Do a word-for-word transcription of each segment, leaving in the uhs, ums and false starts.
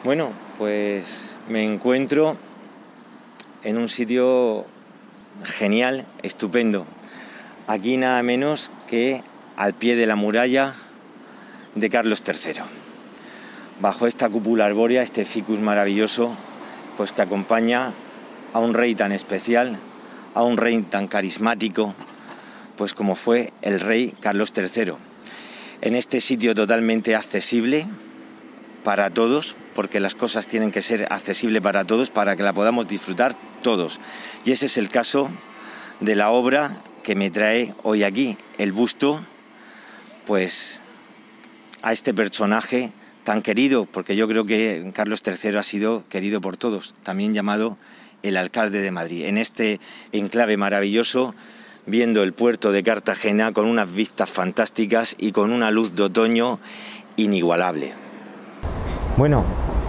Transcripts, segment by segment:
Bueno, pues me encuentro en un sitio genial, estupendo. Aquí nada menos que al pie de la muralla de Carlos tercero. Bajo esta cúpula arbórea, este ficus maravilloso, pues que acompaña a un rey tan especial, a un rey tan carismático, pues como fue el rey Carlos tercero. En este sitio totalmente accesible para todos, porque las cosas tienen que ser accesibles para todos, para que la podamos disfrutar todos. Y ese es el caso de la obra que me trae hoy aquí, el busto, pues a este personaje tan querido, porque yo creo que Carlos tercero ha sido querido por todos, también llamado el alcalde de Madrid, en este enclave maravilloso, viendo el puerto de Cartagena con unas vistas fantásticas y con una luz de otoño inigualable. Bueno,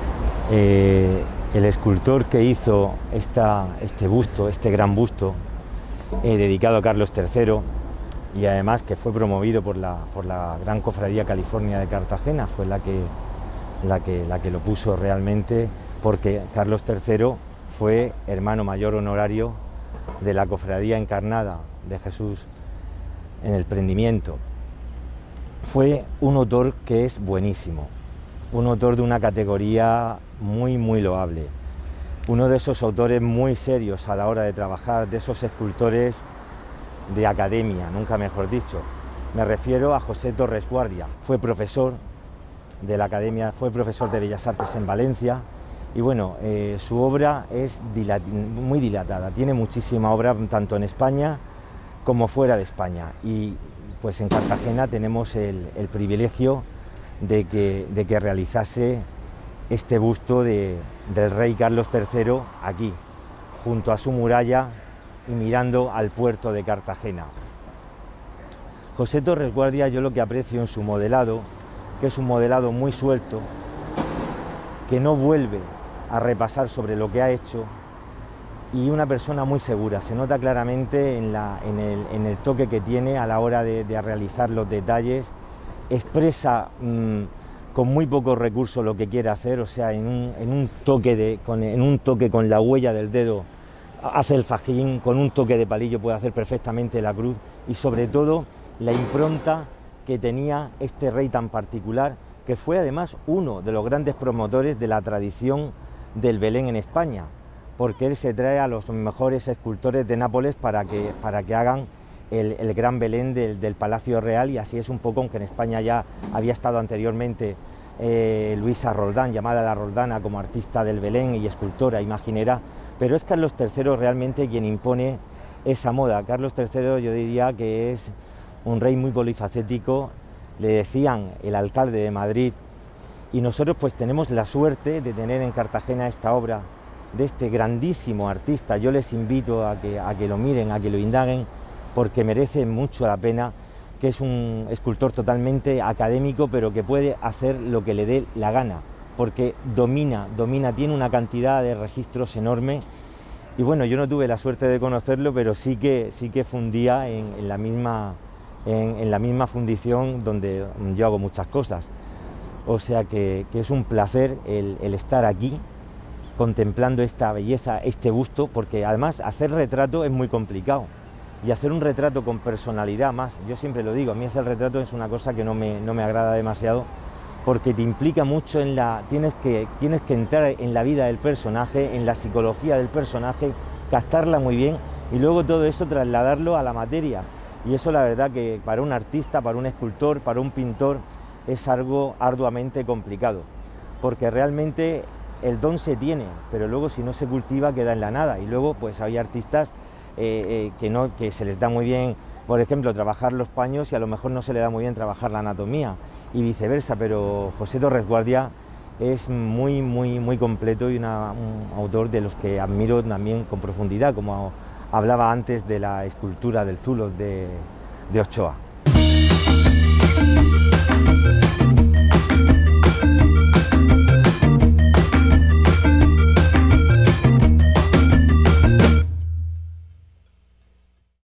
eh, el escultor que hizo esta, este busto, este gran busto, eh, dedicado a Carlos tercero, y además que fue promovido por la, por la Gran Cofradía California de Cartagena, fue la que, la, que, la que lo puso realmente, porque Carlos tercero fue hermano mayor honorario de la Cofradía Encarnada de Jesús en el Prendimiento. Fue un autor que es buenísimo, un autor de una categoría muy, muy loable, uno de esos autores muy serios a la hora de trabajar, de esos escultores de academia, nunca mejor dicho. Me refiero a José Torres Guardia. Fue profesor de la Academia, fue profesor de Bellas Artes en Valencia y bueno, eh, su obra es dilat muy dilatada, tiene muchísima obra tanto en España como fuera de España, y pues en Cartagena tenemos el, el privilegio de que, de que realizase este busto de, del rey Carlos tercero aquí, junto a su muralla y mirando al puerto de Cartagena. José Torres Guardia, yo lo que aprecio en su modelado, que es un modelado muy suelto, que no vuelve a repasar sobre lo que ha hecho, y una persona muy segura, se nota claramente en, la, en, el, en el toque que tiene a la hora de, de realizar los detalles, expresa mmm, con muy pocos recursos lo que quiere hacer, o sea, en un, en un, toque, de, con, en un toque con la huella del dedo hace el fajín, con un toque de palillo puede hacer perfectamente la cruz, y sobre todo la impronta que tenía este rey tan particular, que fue además uno de los grandes promotores de la tradición del Belén en España, porque él se trae a los mejores escultores de Nápoles para que, para que hagan el, el gran Belén del, del Palacio Real, y así es un poco, aunque en España ya había estado anteriormente eh, Luisa Roldán, llamada la Roldana, como artista del Belén y escultora, imaginera, pero es Carlos tercero realmente quien impone esa moda. Carlos tercero yo diría que es un rey muy polifacético, le decían el alcalde de Madrid, y nosotros pues tenemos la suerte de tener en Cartagena esta obra de este grandísimo artista. Yo les invito a que, a que lo miren, a que lo indaguen, porque merece mucho la pena, que es un escultor totalmente académico, pero que puede hacer lo que le dé la gana, porque domina, domina, tiene una cantidad de registros enorme. Y bueno, yo no tuve la suerte de conocerlo, pero sí que, sí que fundía en, en, la misma, en, en la misma fundición donde yo hago muchas cosas. O sea que, que es un placer el, el estar aquí, contemplando esta belleza, este busto, porque además hacer retrato es muy complicado, y hacer un retrato con personalidad más, yo siempre lo digo, a mí hacer retrato es una cosa que no me, no me agrada demasiado, porque te implica mucho en la... Tienes que, tienes que entrar en la vida del personaje, en la psicología del personaje, captarla muy bien, y luego todo eso trasladarlo a la materia, y eso la verdad que para un artista, para un escultor, para un pintor, es algo arduamente complicado, porque realmente el don se tiene, pero luego si no se cultiva queda en la nada, y luego pues hay artistas eh, eh, que, no, que se les da muy bien, por ejemplo, trabajar los paños, y a lo mejor no se le da muy bien trabajar la anatomía, y viceversa, pero José Torres Guardia es muy, muy, muy completo, y una, un autor de los que admiro también con profundidad, como hablaba antes de la escultura del Zulos de, de Ochoa.